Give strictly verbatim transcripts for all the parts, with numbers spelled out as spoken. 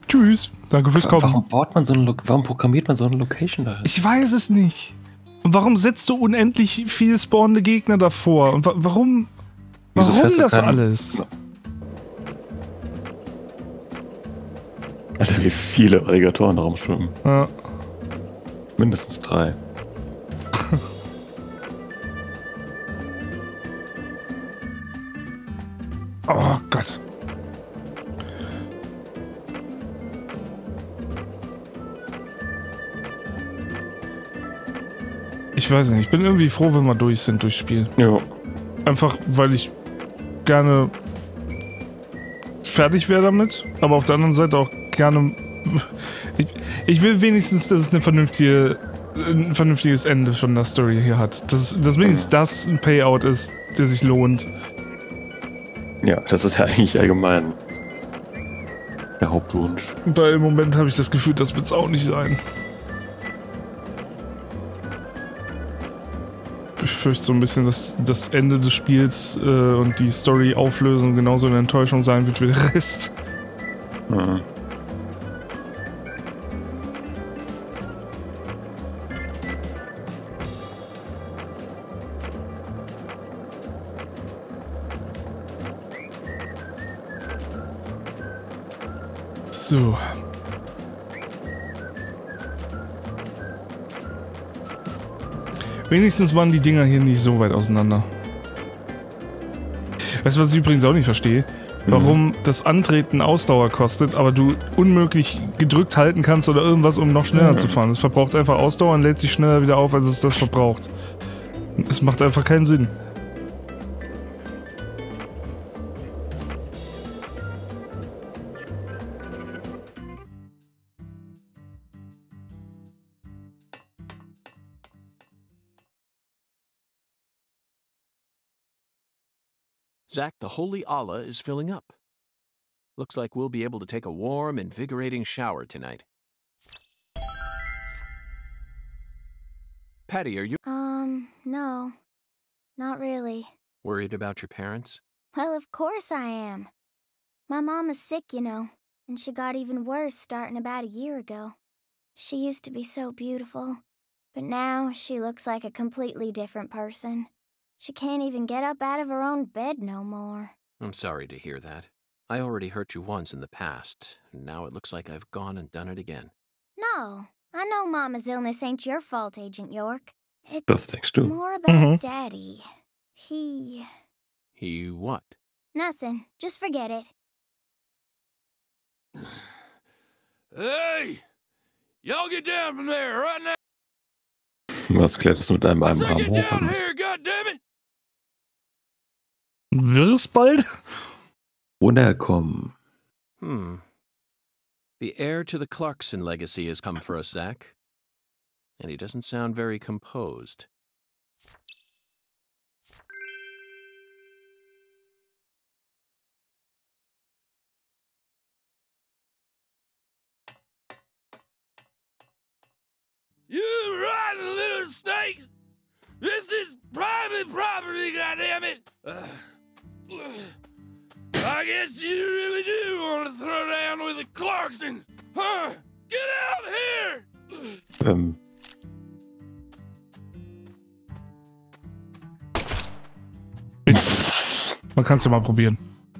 Tschüss. Danke fürs Kommen. Warum baut man so eine Lo warum programmiert man so eine Location da? Ich weiß es nicht. Und warum setzt du unendlich viel spawnende Gegner davor? Und wa warum? Wieso Warum das keinen... alles? Alter, wie viele Alligatoren da rumschwimmen. Ja. Mindestens drei. Oh Gott. Ich weiß nicht, ich bin irgendwie froh, wenn wir durch sind durchs Spiel. Ja. Einfach, weil ich gerne fertig wäre damit, aber auf der anderen Seite auch gerne... Ich, ich will wenigstens, dass es eine vernünftige, ein vernünftiges Ende von der Story hier hat. Dass, dass wenigstens das ein Payout ist, der sich lohnt. Ja, das ist ja eigentlich allgemein der Hauptwunsch. Weil im Moment habe ich das Gefühl, das wird es auch nicht sein. Ich fürchte so ein bisschen, dass das Ende des Spiels äh, und die Story-Auflösung genauso eine Enttäuschung sein wird wie der Rest. Mhm. So. Wenigstens waren die Dinger hier nicht so weit auseinander. Weißt du, was ich übrigens auch nicht verstehe? Warum mhm. das Antreten Ausdauer kostet, aber du unmöglich gedrückt halten kannst oder irgendwas, um noch schneller mhm. zu fahren. Es verbraucht einfach Ausdauer und lädt sich schneller wieder auf, als es das verbraucht. Es macht einfach keinen Sinn. Zack, the holy Allah is filling up. Looks like we'll be able to take a warm, invigorating shower tonight. Patty, are you... Um, no. Not really. Worried about your parents? Well, of course I am. My mom is sick, you know, and she got even worse starting about a year ago. She used to be so beautiful, but now she looks like a completely different person. She can't even get up out of her own bed no more. I'm sorry to hear that. I already hurt you once in the past, and now it looks like I've gone and done it again. No, I know Mama's illness ain't your fault, Agent York. It's Das denkst du. more about Mhm. Daddy. He... He what? Nothing. Just forget it. Hey! Y'all get down from there right now! Was klärt das mit deinem I einem said Arm get hoch? down here, goddammit! Wir's bald? Runterkommen. Hmm. The heir to the Clarkson legacy has come for us, Zack. And he doesn't sound very composed. You rotten little snakes! This is private property, goddammit! Uh, I guess you really do want to throw down with a Clarkson, huh? Get out here! Ähm. Man kann's ja mal probieren.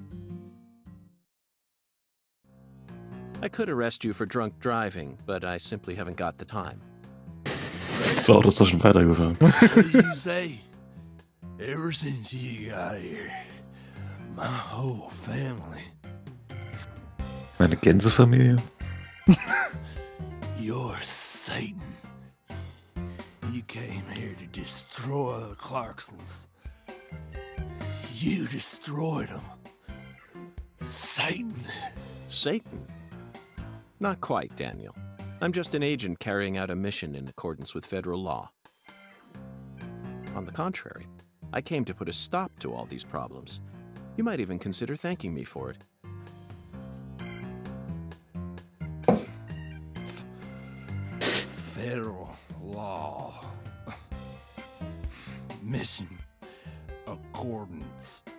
I could arrest you for drunk driving, but I simply haven't got the time. Das Auto ist doch schon weitergefahren. What do you say? Ever since you got here, my whole family, Meine Gänsefamilie? you're Satan. You came here to destroy the Clarksons. You destroyed them. Satan. Satan? Not quite, Daniel. I'm just an agent carrying out a mission in accordance with federal law. On the contrary, I came to put a stop to all these problems. You might even consider thanking me for it. Federal law. Mission accordance.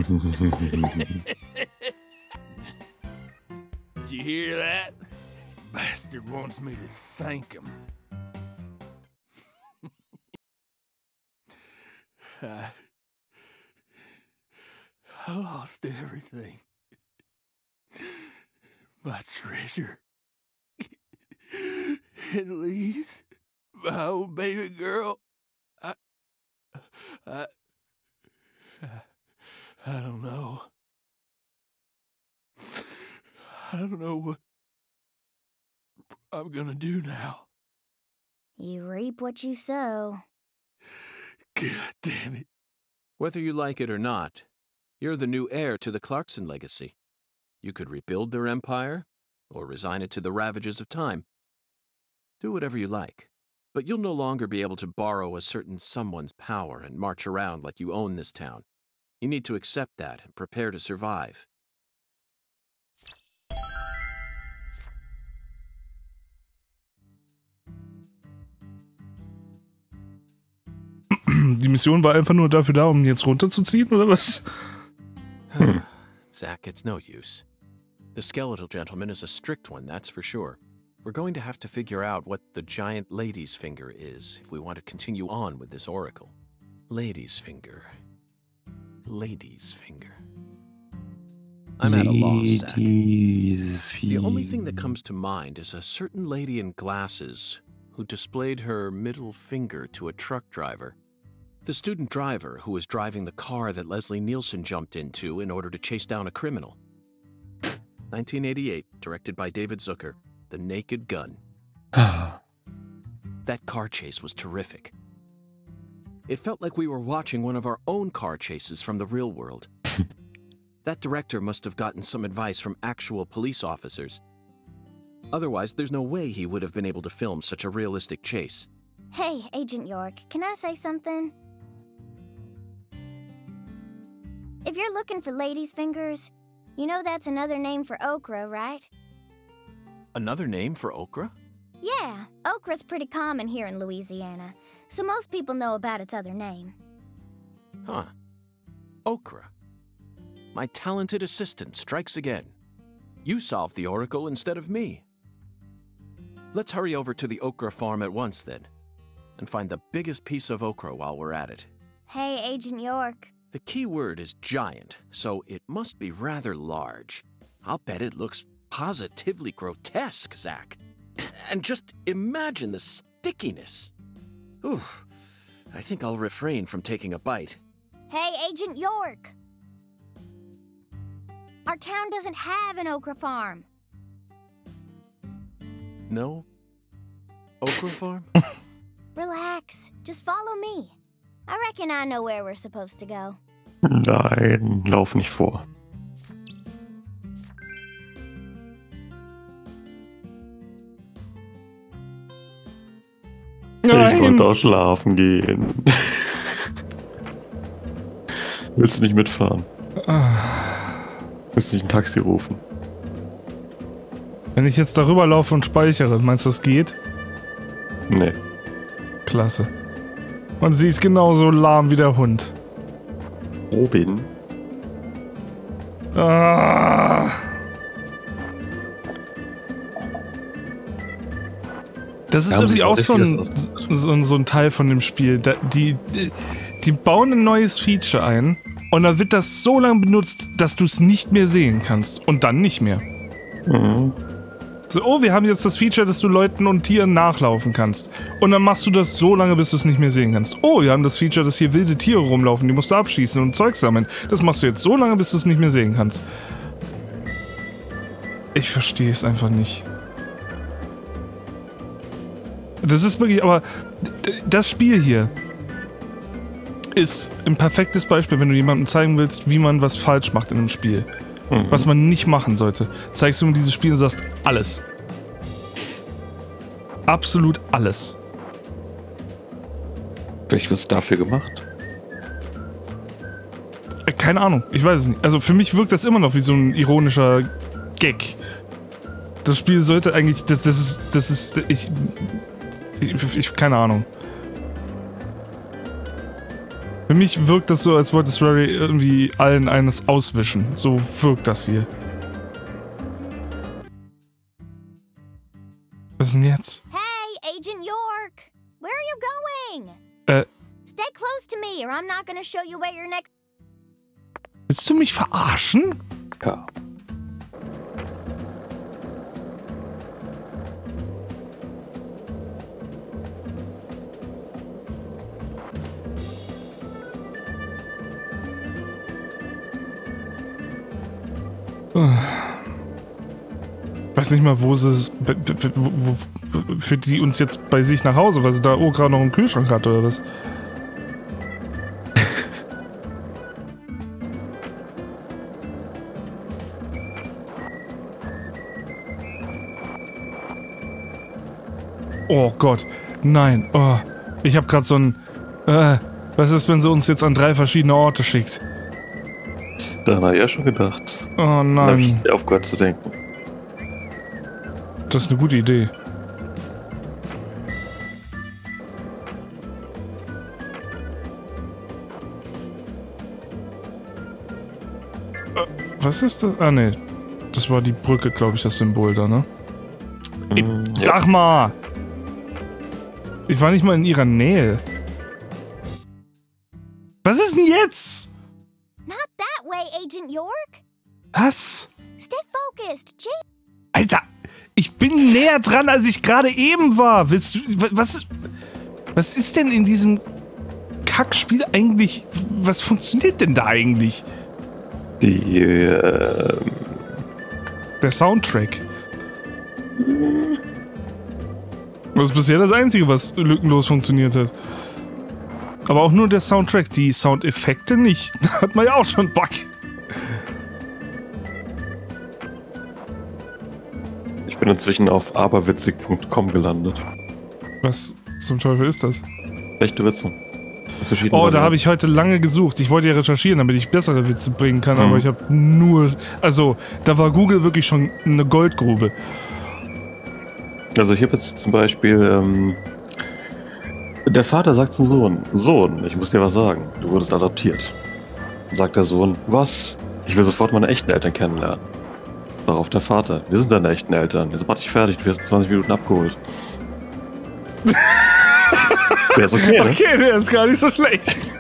Did you hear that? Bastard wants me to thank him. I, I lost everything. My treasure. And Lise, my old baby girl. I, I, I don't know. I don't know what I'm gonna do now. You reap what you sow. God damn it. Whether you like it or not, you're the new heir to the Clarkson legacy. You could rebuild their empire, or resign it to the ravages of time. Do whatever you like, but you'll no longer be able to borrow a certain someone's power and march around like you own this town. You need to accept that and prepare to survive. Die Mission war einfach nur dafür da, um ihn jetzt runterzuziehen, oder was? Zack, it's no use. The skeletal gentleman is a strict one, that's for sure. We're going to have to figure out what the giant lady's finger is if we want to continue on with this oracle. Lady's finger. Lady's finger. I'm at a loss, Zack. The only thing that comes to mind is a certain lady in glasses who displayed her middle finger to a truck driver. The student driver who was driving the car that Leslie Nielsen jumped into in order to chase down a criminal. nineteen eighty-eight, directed by David Zucker, The Naked Gun. That car chase was terrific. It felt like we were watching one of our own car chases from the real world. That director must have gotten some advice from actual police officers. Otherwise, there's no way he would have been able to film such a realistic chase. Hey, Agent York, can I say something? If you're looking for ladies' fingers, you know that's another name for okra, right? Another name for okra? Yeah, okra's pretty common here in Louisiana, so most people know about its other name. Huh. Okra. My talented assistant strikes again. You solved the oracle instead of me. Let's hurry over to the okra farm at once, then, and find the biggest piece of okra while we're at it. Hey, Agent York. The key word is giant, so it must be rather large. I'll bet it looks positively grotesque, Zack. And just imagine the stickiness. Ooh, I think I'll refrain from taking a bite. Hey, Agent York! Our town doesn't have an okra farm. No? Okra farm? Relax. Just follow me. I reckon I know where we're supposed to go. Nein, lauf nicht vor. Nein. Ich wollte auch schlafen gehen. Willst du nicht mitfahren? Willst du nicht ein Taxi rufen? Wenn ich jetzt darüber laufe und speichere, meinst du, das geht? Nee. Klasse. Und sie ist genauso lahm wie der Hund. Robin? Ah. Das ist Ja, irgendwie auch so ein, das so, so ein Teil von dem Spiel. Da, die, die, die bauen ein neues Feature ein und dann wird das so lange benutzt, dass du es nicht mehr sehen kannst. Und dann nicht mehr. Mhm. So, oh, wir haben jetzt das Feature, dass du Leuten und Tieren nachlaufen kannst. Und dann machst du das so lange, bis du es nicht mehr sehen kannst. Oh, wir haben das Feature, dass hier wilde Tiere rumlaufen, die musst du abschießen und Zeug sammeln. Das machst du jetzt so lange, bis du es nicht mehr sehen kannst. Ich verstehe es einfach nicht. Das ist wirklich, aber das Spiel hier ist ein perfektes Beispiel, wenn du jemandem zeigen willst, wie man was falsch macht in einem Spiel. Mhm. Was man nicht machen sollte. Zeigst du ihm dieses Spiel und sagst, alles. Absolut alles. Vielleicht wird es dafür gemacht? Keine Ahnung, ich weiß es nicht. Also für mich wirkt das immer noch wie so ein ironischer Gag. Das Spiel sollte eigentlich, das, das ist, das ist, ich, ich, ich keine Ahnung. Für mich wirkt das so, als wollte Swery irgendwie allen eines auswischen. So wirkt das hier. Was ist denn jetzt? Hey, Agent York! Where are you going? Äh, Stay close to me or I'm not gonna show you where your next... willst du mich verarschen? Ja. Weiß nicht mal, wo sie es. Wo, wo, führt die uns jetzt bei sich nach Hause, weil sie da oh gerade noch einen Kühlschrank hat oder was? Oh Gott, nein. Oh, ich habe gerade so ein. Äh, was ist, wenn sie uns jetzt an drei verschiedene Orte schickt? Da habe ich ja schon gedacht. Oh Dann habe nein, ich aufgehört zu denken. das ist eine gute Idee. Äh, was ist das? Ah ne, das war die Brücke, glaube ich, das Symbol da, ne? Hm, Sag mal! Ich war nicht mal in ihrer Nähe. Was ist denn jetzt? Not that way, Agent York! Was? Stay focused, Jay! Alter, ich bin näher dran, als ich gerade eben war. Willst du. Was ist. Was ist denn in diesem Kackspiel eigentlich. Was funktioniert denn da eigentlich? Die, äh, Der Soundtrack. Das ist bisher das Einzige, was lückenlos funktioniert hat. Aber auch nur der Soundtrack, die Soundeffekte nicht. Da hat man ja auch schon einen Bug. ich bin inzwischen auf aberwitzig punkt com gelandet. Was zum Teufel ist das? Echte Witze. Verschiedene Oh, da Varianten. habe ich heute lange gesucht. Ich wollte ja recherchieren, damit ich bessere Witze bringen kann, Mhm. aber ich habe nur... Also, da war Google wirklich schon eine Goldgrube. Also ich habe jetzt zum Beispiel, ähm, der Vater sagt zum Sohn, Sohn, ich muss dir was sagen, du wurdest adoptiert. Sagt der Sohn, was? Ich will sofort meine echten Eltern kennenlernen. Darauf der Vater, wir sind deine echten Eltern, jetzt mach dich fertig, du wirst in zwanzig Minuten abgeholt. Der ist okay, ne? Okay, der ist gar nicht so schlecht.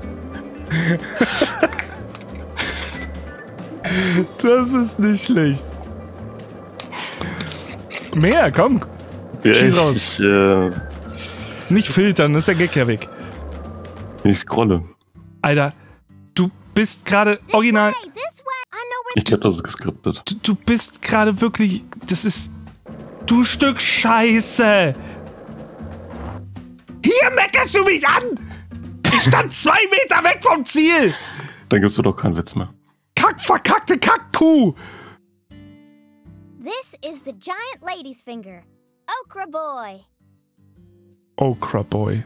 Das ist nicht schlecht. Mehr, komm. Ja, Schieß ich, raus. Ich, äh, Nicht filtern, ist der Gag ja weg. ich scrolle. Alter, du bist gerade original... Hey, this way! I know where... Ich glaube, das ist geskriptet. Du, du bist gerade wirklich... Das ist... Du Stück Scheiße! Hier meckerst du mich an! Ich stand zwei Meter weg vom Ziel! Dann gibt's wohl doch keinen Witz mehr. Kack, verkackte Kackkuh! This is the giant lady's finger. Okra boy. Oh, crap, boy.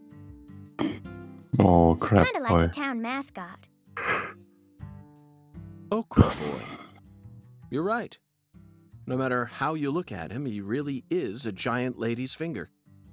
Oh, crap, Kinda like boy. the town mascot. Okra boy. You're right. No matter how you look at him, he really is a giant lady's finger.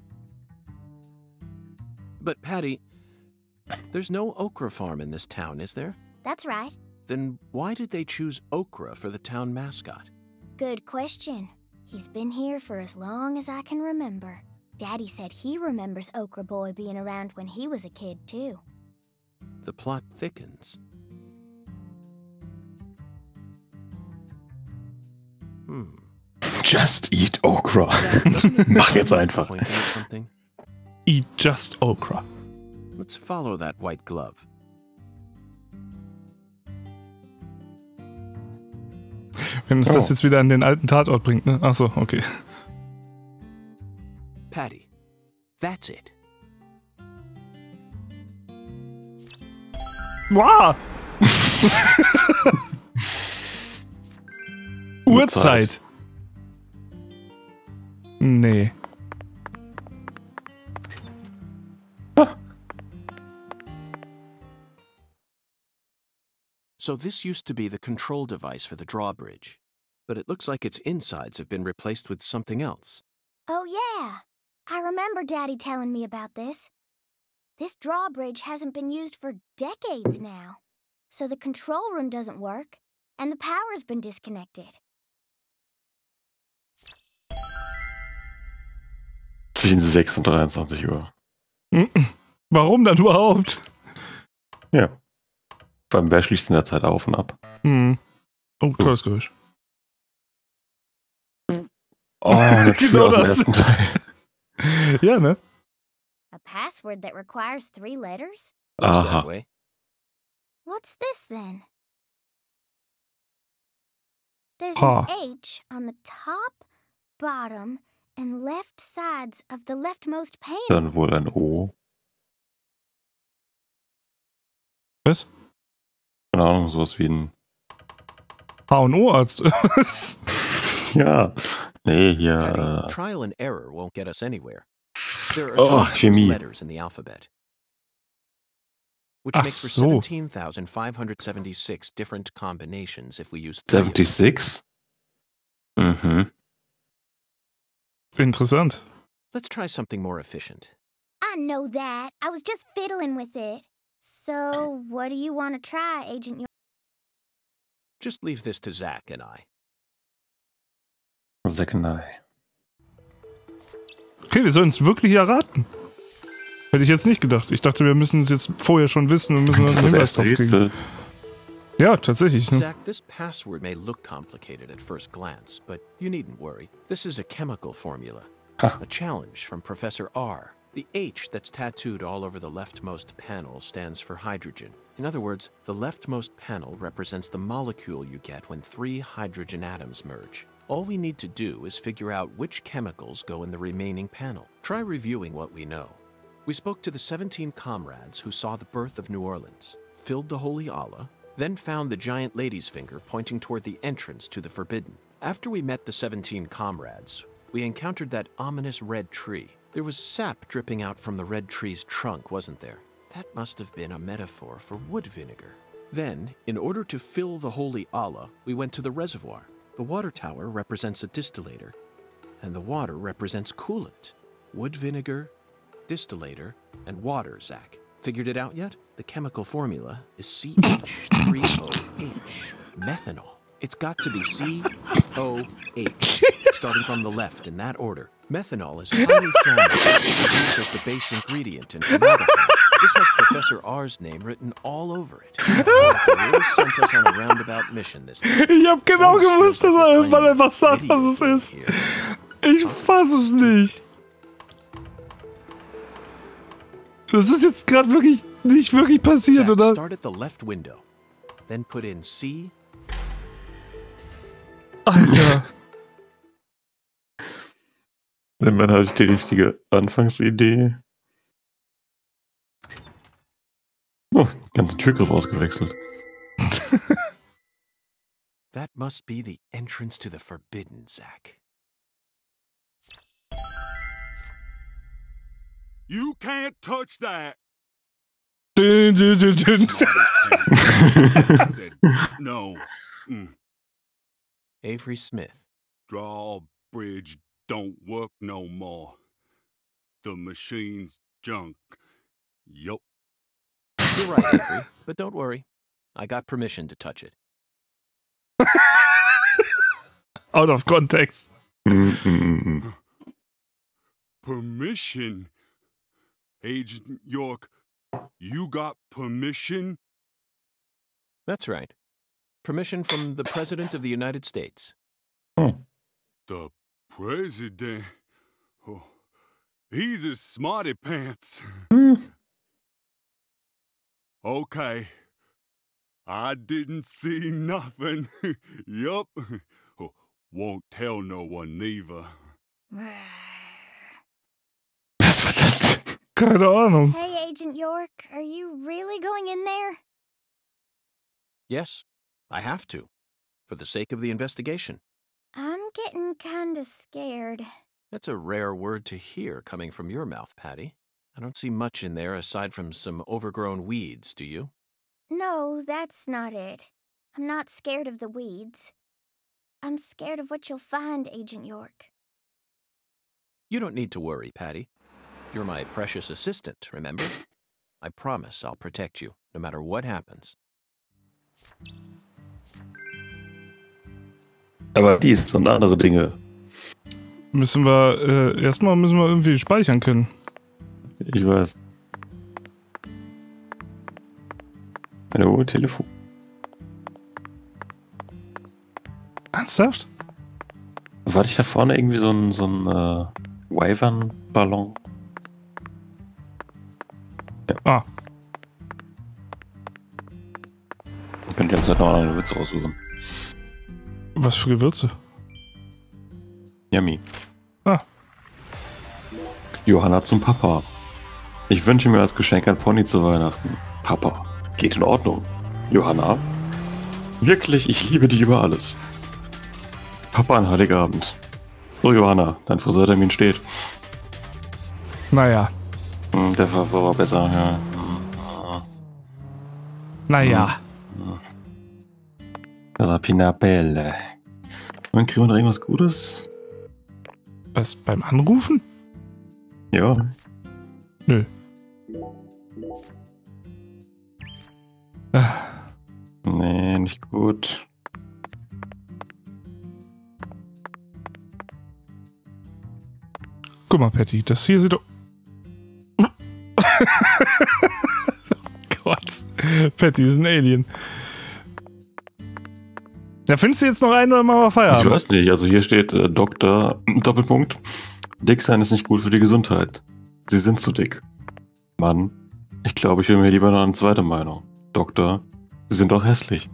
But Patty, there's no okra farm in this town, is there? That's right. Then why did they choose okra for the town mascot? Good question. He's been here for as long as I can remember. Daddy said he remembers Okra Boy being around when he was a kid, too. The plot thickens. Hmm. Just eat okra. Doesn't it Mach jetzt point einfach. out something? Eat just okra. Let's follow that white glove. Wenn uns das Oh. jetzt wieder an den alten Tatort bringt, ne? Achso, okay. Patty, that's it. Wow! Uhrzeit. Nee. So this used to be the control device for the drawbridge, but it looks like its insides have been replaced with something else. Oh, yeah. I remember Daddy telling me about this. This drawbridge hasn't been used for decades now. So the control room doesn't work, and the power's been disconnected. Zwischen sechs und dreiundzwanzig Uhr. Warum dann überhaupt? Ja. Beim wer schließt in der Zeit auf und ab? Hm. Oh, tolles Geräusch. Oh, eine Tür Genau aus dem das. ersten Teil. Ja, ne? A password that requires three letters? Looks Aha. that way. What's this then? There's Ha. an H on the top, bottom, and left sides of the leftmost pane. Dann wohl ein O. Was? Keine Ahnung, sowas wie ein... H und O-Arzt. Ja. Nee, Patty, hier... Äh, trial and error won't get us anywhere. There are Oh, twenty-six Chemie. letters in the alphabet, which Ach makes for so. seventeen thousand five hundred seventy-six different combinations if we use three of them. sechsundsiebzig? Mhm. Interessant. Let's try something more efficient. I know that. I was just fiddling with it. So, what do you want to try, Agent York? Just leave this to Zach and I. Second Eye. Okay, wir sollen es wirklich erraten. Hätte ich jetzt nicht gedacht. Ich dachte, wir müssen es jetzt vorher schon wissen und müssen Das uns ist einen das Hinweis erste drauf kriegen. Rätsel. Ja, tatsächlich. Ne? Zach, this password may look complicated at first glance, but you needn't worry. This is a chemical formula. Ha. A challenge from Professor R. The H that's tattooed all over the leftmost panel stands for hydrogen. In other words, the leftmost panel represents the molecule you get when three hydrogen atoms merge. All we need to do is figure out which chemicals go in the remaining panel. Try reviewing what we know. We spoke to the seventeen comrades who saw the birth of New Orleans, filled the Holy Allah, then found the giant lady's finger pointing toward the entrance to the Forbidden. After we met the seventeen comrades, we encountered that ominous red tree. There was sap dripping out from the red tree's trunk, wasn't there? That must have been a metaphor for wood vinegar. Then, in order to fill the Holy Allah, we went to the reservoir. The water tower represents a distillator, and the water represents coolant. Wood vinegar, distillator, and water, Zach. Figured it out yet? The chemical formula is C H three O H, methanol. It's got to be C O H, starting from the left in that order. Methanol is highly flammable, used as the base ingredient in formaldehyde. This has Professor R's name written all over it. He really sent us on a roundabout mission this time. Ich hab genau Almost gewusst, feels dass like er we're irgendwann playing einfach sagt, was es video ist. game here. Ich fass es nicht. Das ist jetzt gerade wirklich nicht wirklich passiert, Zach, oder? start at the left window, then put in C. Alter. Dann hatte ich die richtige Anfangsidee. Oh, ganze Türgriff ausgewechselt. That must be the entrance to the Forbidden, Zach. You can't touch that. Dün, dün, dün, dün. I said no. Mm. Avery Smith. Drawbridge don't work no more. The machine's junk. Yup. You're right, Avery, but don't worry. I got permission to touch it. Out of context. Mm, mm, mm. Permission? Agent York, you got permission? That's right. Permission from the President of the United States. The president? Oh, he's a smarty pants. Mm. Okay. I didn't see nothing. Yup. Oh, won't tell no one neither. Was war das denn? Keine Ahnung. Hey, Agent York, are you really going in there? Yes, I have to, for the sake of the investigation. I'm getting kinda scared. That's a rare word to hear coming from your mouth, Patty. I don't see much in there aside from some overgrown weeds, do you? No, that's not it. I'm not scared of the weeds. I'm scared of what you'll find, Agent York. You don't need to worry, Patty. You're my precious assistant, remember? I promise I'll protect you, no matter what happens. Aber dies und andere Dinge. Müssen wir, äh, erstmal müssen wir irgendwie speichern können. Ich weiß. Hallo, Telefon. Ernsthaft? War ich da vorne irgendwie so ein, so ein äh, Wyvern-Ballon? Ja. Ah. Ich könnte jetzt halt noch einen Witz raussuchen. Was für Gewürze? Yummy. Ah. Johanna zum Papa. Ich wünsche mir als Geschenk ein Pony zu Weihnachten. Papa, geht in Ordnung. Johanna? Wirklich, ich liebe dich über alles. Papa an Heiligabend. So, Johanna, dein Friseurtermin steht. Naja. Hm, der war, war besser, ja. Naja. Das war Pinapelle. Und kriegen wir noch irgendwas Gutes? Was, beim Anrufen? Ja. Nö. Ah. Nee, nicht gut. Guck mal, Patty, das hier sieht doch... Oh Gott. Patty ist ein Alien. Ja, findest du jetzt noch einen oder machen wir Feierabend? Ich weiß nicht, also hier steht äh, Doktor, Doppelpunkt. Dick sein ist nicht gut für die Gesundheit. Sie sind zu dick. Mann, ich glaube, ich will mir lieber noch eine zweite Meinung. Doktor, Sie sind doch hässlich.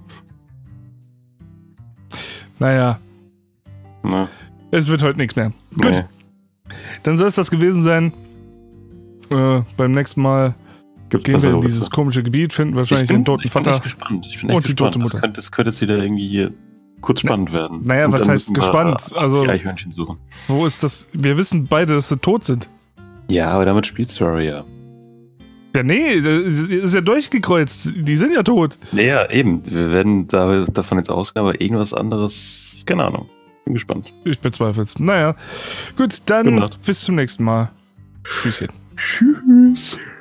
Naja, Na, es wird heute nichts mehr. Gut, nee. dann soll es das gewesen sein. Äh, beim nächsten Mal Gibt's gehen wir bessere in dieses Witze? komische Gebiet, finden wahrscheinlich Ich bin, den toten ich bin Vater. echt gespannt. Ich bin echt und die gespannt. tote Mutter. Das könnte, das könnte jetzt wieder irgendwie hier kurz spannend werden. Naja, Und was dann heißt müssen wir, gespannt? äh, Also- die Eichhörnchen suchen. Wo ist das? Wir wissen beide, dass sie tot sind. Ja, aber damit spielt Story ja. Ja, nee, das ist ja durchgekreuzt. Die sind ja tot. Naja, eben. Wir werden da, davon jetzt ausgehen, aber irgendwas anderes, keine Ahnung. Bin gespannt. Ich bezweifel's. Naja, gut, dann Gute Nacht. bis zum nächsten Mal. Tschüsschen. Tschüss.